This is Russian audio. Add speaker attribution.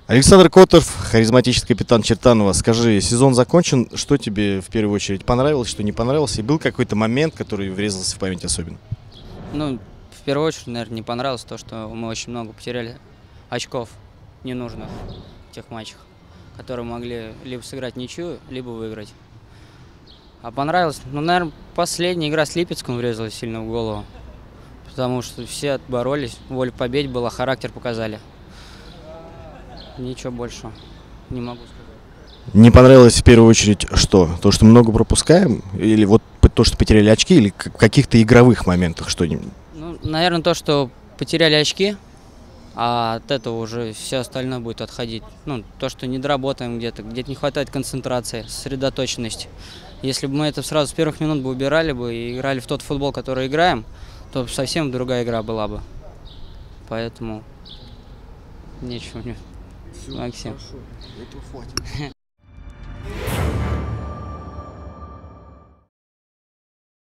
Speaker 1: Александр Котов, харизматичный капитан Чертанова. Скажи, сезон закончен, что тебе в первую очередь понравилось, что не понравилось? И был какой-то момент, который врезался в память особенно?
Speaker 2: Ну, в первую очередь, наверное, не понравилось то, что мы очень много потеряли очков ненужных в тех матчах, которые могли либо сыграть ничью, либо выиграть. А понравилось, ну, наверное, последняя игра с Липецком врезалась сильно в голову, потому что все отборолись, воля к победе была, характер показали. Ничего больше не могу сказать.
Speaker 1: Не понравилось в первую очередь что? То, что много пропускаем? Или вот то, что потеряли очки? Или в каких-то игровых моментах что-нибудь?
Speaker 2: Ну, наверное, то, что потеряли очки, а от этого уже все остальное будет отходить. Ну, то, что не доработаем где-то не хватает концентрации, сосредоточенности. Если бы мы это сразу с первых минут бы убирали бы и играли в тот футбол, который играем, то совсем другая игра была бы. Поэтому нечего мне. Максим.
Speaker 1: Хорошо, этого хватит.